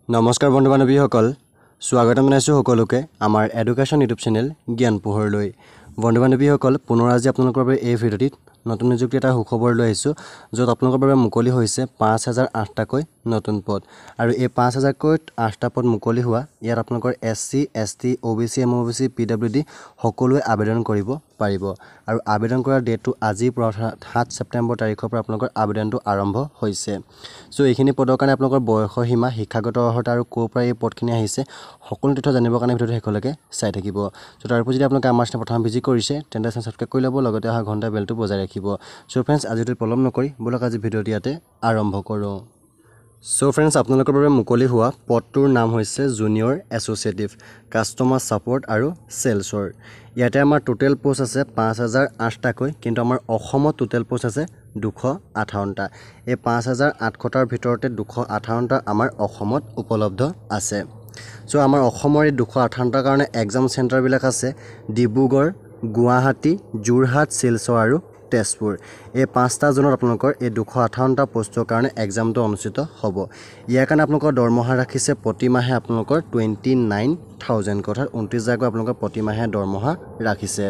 নমস্কাৰ বন্ধু বান্ধৱীসকল স্বাগতম জনাইছো সকলোকে আমাৰ এডুকেশ্যন ইউটিউব চেনেল জ্ঞান পোহৰলৈ বন্ধু বান্ধৱীসকল পুনৰ আজি আপোনালোকৰ বাবে এই ভিডিঅ'টিত নতুন নিযুক্তি এটা সুখবৰ লৈ আহিছো য'ত আপোনালোকৰ বাবে মুকলি হৈছে 5008 টাকৈ নতুন পদ আৰু এই 5000 কৈ 8টা পদ মুকলি হোৱা ইয়াত আপোনালোকৰ SC ST OBC MOBC PWD সকলোৱে আবেদন কৰিব পাৰিব আৰু আবেদন কৰাৰ ডেটটো আজি 7 ছেপ্টেম্বৰ তাৰিখৰ পৰা আপোনালোকৰ আবেদনটো আৰম্ভ হৈছে সো এইখিনি পদৰ কাৰণে আপোনালোকৰ বয়স সীমা শিক্ষাগত অৰ্হতা আৰু ক'ৰ পৰা এই পদখিনি আহিছে সকলো তথ্য জানিবৰ কাৰণে ভিডিঅ'টো শেষলৈকে চাই থাকিব সো তাৰ উপৰি যদি আপোনালোকে আমাৰ চেনেল প্ৰথম ভিজিট কৰিছে তেন্তে সাবস্ক্ৰাইব কৰি ল'ব লগতে অহা ঘণ্টা বেলটো বজাই ৰাখিব সো ফ্ৰেণ্ডছ আজিটো পলম নকৰি বলক আজি ভিডিঅ'টো ইয়াতে আৰম্ভ কৰোঁ সো ফ্ৰেণ্ডছ আপোনালোকৰ বাবে মুকলি হোৱা পদটোৰ নাম হৈছে জুনিয়ৰ এছ'চিয়েটিভ কাষ্টমাৰ সাপোৰ্ট আৰু সেলছৰ ইয়াতে আমাৰ টোটেল পোষ্ট আছে 5008 টাকৈ কিন্তু আমাৰ অসমত টোটেল পোষ্ট আছে 258টা এই 5800টাৰ ভিতৰতে 258টা আমাৰ অসমত উপলব্ধ আছে সো আমাৰ অসমৰ এই 258টাৰ কাৰণে এক্সাম চেণ্টাৰ বিলাক আছে ডিব্ৰুগড় গুৱাহাটী যোৰহাট শিলচৰ আৰু তেজপুৰ এই পাঁচটা জোনত আপোনালোকৰ এই 258টা পোষ্টৰ কাৰণে এক্সামটো অনুষ্ঠিত হ'ব ইয়াৰ কাৰণে আপোনালোকৰ দৰমহা ৰাখিছে প্ৰতি মাহে আপোনালোকৰ 29000 অৰ্থাৎ 29000 আপোনালোকৰ প্ৰতি মাহে দৰমহা ৰাখিছে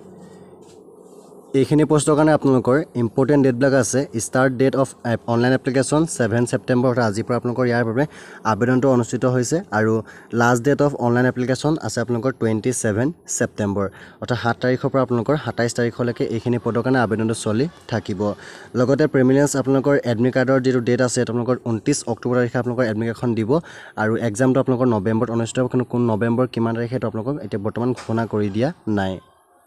এইখিনি পোষ্টৰ কাৰণে আপোনালোকৰ ইম্পৰ্টেন্ট ডেট বিলাক আছে start date of online application 7 September আজি পৰা আপোনালোকৰ ইয়াৰ বাবে আবেদনটো অনুষ্ঠিত হৈছে আৰু last date of online application আছে আপোনালোকৰ 27 ছেপ্টেম্বৰ অৰ্থাৎ 7 তাৰিখৰ পৰা আপোনালোকৰ 27 তাৰিখলৈকে এইখিনি পদৰ কাৰণে আবেদনটো চলি থাকিব লগতে প্ৰিমিলিয়ামছ আপোনালোকৰ এডমিট কাৰ্ডৰ যেটো ডেট আছে আপোনালোকৰ 29 অক্টোবৰ তাৰিখে আপোনালোকৰ এডমিট কাৰ্ডখন দিব আৰু এক্সামটো আপোনালোকৰ নৱেম্বৰত অনুষ্ঠিত হ'ব কিন্তু কোন নৱেম্বৰ কিমান তাৰিখে তো আপোনালোকক এতিয়া বৰ্তমান ঘোষণা কৰি দিয়া নাই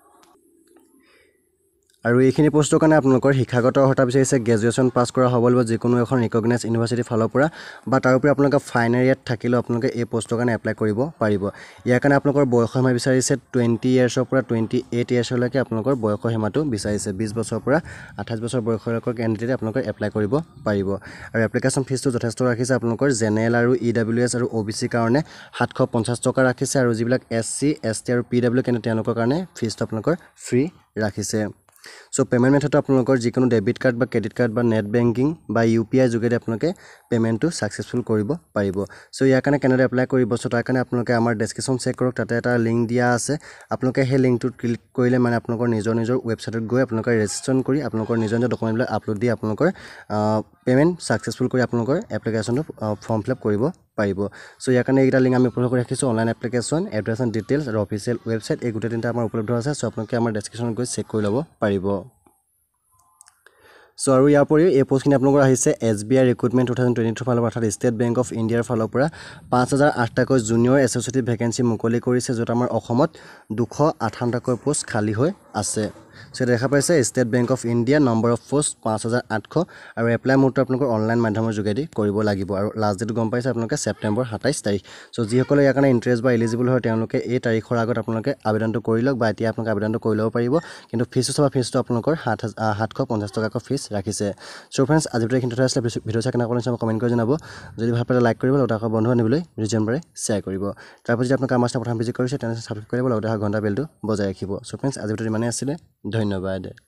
আৰু এইখিনি পোষ্টৰ কাৰণে আপোনালোকৰ শিক্ষাগত অৰ্হতা বিচাৰিছে গ্ৰেজুৱেচন পাছ কৰা হ'ব লাগিব যিকোনো এখন ৰিকগনাইজ ইউনিভাৰ্চিটি ফালৰ পৰা বা তাৰ উপৰি আপোনালোকে ফাইনেল ইয়াত থাকিলেও আপোনালোকে এই পোষ্টৰ কাৰণে এপ্লাই কৰিব পাৰিব ইয়াৰ কাৰণে আপোনালোকৰ বয়স সীমা বিচাৰিছে 20 ইয়াৰ্ছৰ পৰা 28 ইয়াৰ্ছলৈকে আপোনালোকৰ বয়স সীমাটো বিচাৰিছে 20 বছৰৰ পৰা 28 বছৰ বয়সলৈকে কেণ্ডিডেট আপোনালোকে এপ্লাই কৰিব পাৰিব আৰু এপ্লিকেশ্যন ফিজটো যথেষ্ট ৰাখিছে আপোনালোকৰ জেনেৰেল আৰু ইডব্লিউএছ আৰু ওবিসি কাৰণে 750 টকা ৰাখিছে আৰু যিবিলাক এসসি এসটি আৰু পিডব্লিউ কেনে তেওঁলোকৰ কাৰণে ফিজটো আপোনালোকৰ ফ্ৰী ৰাখিছে সো পেমেন্ট মেথড আপোনালোকৰ যিকোনো ডেবিট কাৰ্ড বা ক্ৰেডিট কাৰ্ড বা নেট বেংকিং বা ইউপিআই যোগেদি আপোনালোকে পেমেন্টটো সাকসেসফুল কৰিব পাৰিব সো ইয়াৰ কাৰণে কেনেদৰে এপ্লাই কৰিব সো তাৰ কাৰণে আপোনালোকে আমাৰ ডেসক্ৰিপচন চেক কৰক তাতে এটা লিংক দিয়া আছে আপোনালোকে সেই লিংকটো ক্লিক কৰিলে মানে আপোনালোকৰ নিজৰ ৱেবছাইটত গৈ আপোনালোকে ৰেজিষ্ট্ৰেচন কৰি আপোনালোকৰ নিজৰ ডকুমেণ্টবিলাক আপলোড দি আপোনালোকৰ পেমেন্ট সাকসেসফুল কৰি আপোনালোকৰ এপ্লিকেশ্যনটো ফৰ্ম ফিল আপ কৰিব পাৰিব সো ইয়াৰ কাৰণে এটা লিংক আমি উপলব্ধ কৰি ৰাখিছো online application address and details আৰু অফিচিয়েল ৱেবছাইট এই গোটেই তিনটা আমাৰ উপলব্ধ আছে সো আপোনালোকে আমাৰ ডেসক্ৰিপচনত গৈ চেক কৰি ল'ব পাৰিব সো আৰু ইয়াৰ উপৰিও এই পোষ্টখিনি আপোনালোকৰ আহিছে SBI ৰিক্ৰুটমেণ্ট 2022 ফালৰ পৰা অৰ্থাৎ ষ্টেট বেংক অফ ইণ্ডিয়াৰ ফালৰ পৰা 5008 টাকৈ জুনিয়ৰ এছ'চিয়েটিভ ভেকেন্সি মুকলি কৰিছে য'ত আমাৰ অসমত 258 টাকৈ পোষ্ট খালী হৈ আছে সো দেখা পাইছে State Bank of India number of post 5800 আৰু এপ্লাই মোডটো আপোনালোকৰ অনলাইন মাধ্যমৰ যোগেদি কৰিব লাগিব আৰু লাষ্ট ডেট গম পাইছে আপোনালোকে ছেপ্টেম্বৰ 27 তাৰিখ সো যিসকলে ইয়াৰ কাৰণে ইন্টাৰেষ্ট বা এলিজিবল হয় তেওঁলোকে এই তাৰিখৰ আগত আপোনালোকে আবেদনটো কৰি লওক বা এতিয়া আপোনালোকে আবেদনটো কৰি ল'ব পাৰিব কিন্তু ফিজটো আপোনালোকৰ 750 টকাকৈ ফিজ ৰাখিছে সো ফ্ৰেণ্ডছ আজি ভিডিঅ'খিনি থৈ আসলে ভিডিঅ' চাই কেনে আপোনালোকে কমেন্ট কৰি জনাব যদি ভাল পালে লাইক কৰিব লগতে আকৌ বন্ধু আনিবলৈ ভিডিঅ'জন পাৰে শ্বেয়াৰ কৰিব তাৰপৰা যদি আপোনালোকে আমাৰ চেনেল প্ৰথম ভিজিট কৰিছে তেন্তে সাবস্ক্ৰাইব কৰিব লগতে অহা ঘণ্টা বেলটো বজাই ৰাখিব সো ফ্ৰেণ্ডছ আজি ভিডিঅ'টো ইমানেই আছিল ধন্যবাদ